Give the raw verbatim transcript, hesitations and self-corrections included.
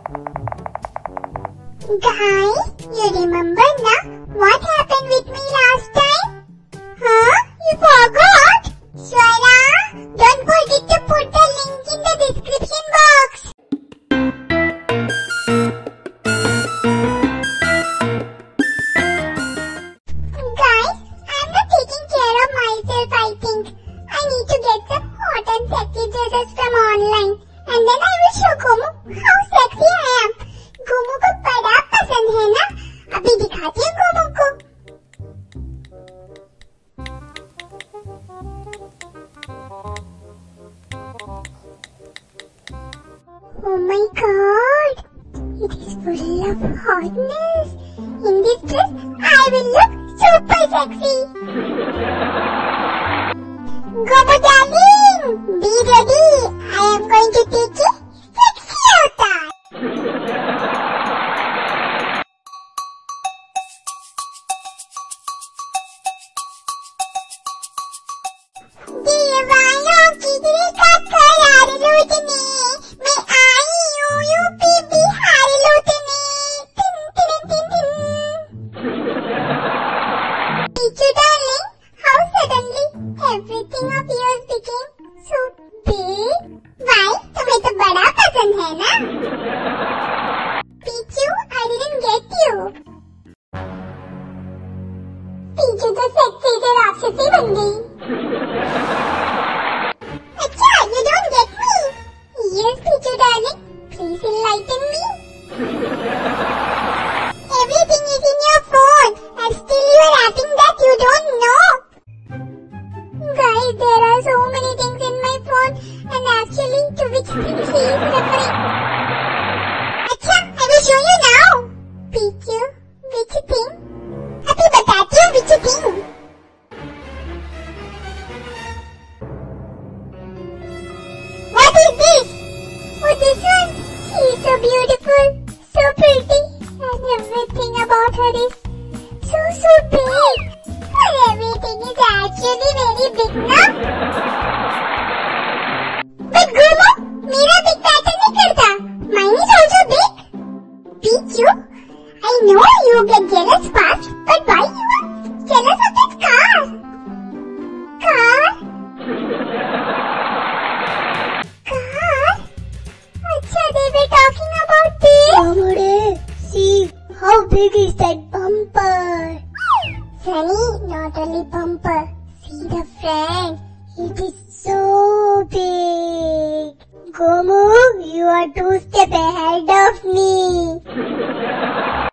Guys, you remember na what happened with me last time? Huh? You forgot? Swara, don't forget to put the link in the description box. Guys, I'm not taking care of myself, I think. I need to get some hot and sexy dresses from online. And then I will show Gomu how sexy I am. Gomu को बड़ा पसंद है ना, अभी दिखाती हूँ गोमू को। Oh my God, it is full of hotness. In this dress, I will look super sexy. Gomu darling, be ready. I am going to take you sexy avatar. दीवानों की दिल का करार लूटने मैं आई हूँ यूपी बिहार लूटने टिन टिन टिन टिन। Pichu darling, how suddenly everything of yours became so big? Why? तुम्हें तो बड़ा पसंद है ना? Pichu, I didn't get you. Pichu तो सेक्सी से राक्षसी बन गई। अच्छा, you don't get me. Yes, Pichu darling, please enlighten me. Everything is in your phone, and still you are acting that you don't know. Guys, there are so many things in my phone, and actually, to which thing he is referring? अच्छा, I will show you now. Pichu, which thing? अभी बताती हूँ which thing. What is this? Oh, this one. She is so beautiful, so pretty, and everything about her is so so big. But everything is actually very big now. But Goma, मेरा big matter नहीं करता. Mine is also big. Pichu, I know you get jealous fast, but why you are jealous of that car? Car? Achha, they were talking about this. Amore, see how big is that bumper? Sunny, not only bumper. See the front. It is so big. Gomu, you are two steps ahead of me.